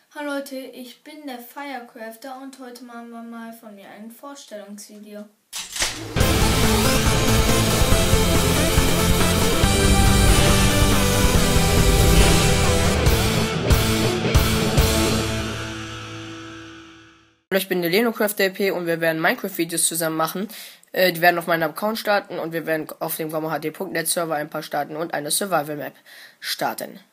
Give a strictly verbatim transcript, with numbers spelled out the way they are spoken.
Hallo Leute, ich bin der Firecrafter und heute machen wir mal von mir ein Vorstellungsvideo. Hallo, ich bin der LenoCraftLP und wir werden Minecraft-Videos zusammen machen. Äh, die werden auf meinem Account starten und wir werden auf dem Gamma H D Punkt net Server ein paar starten und eine Survival-Map starten.